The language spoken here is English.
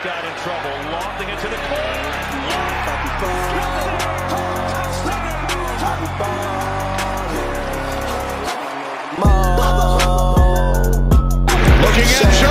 got in trouble, lofting it to the corner. Looking at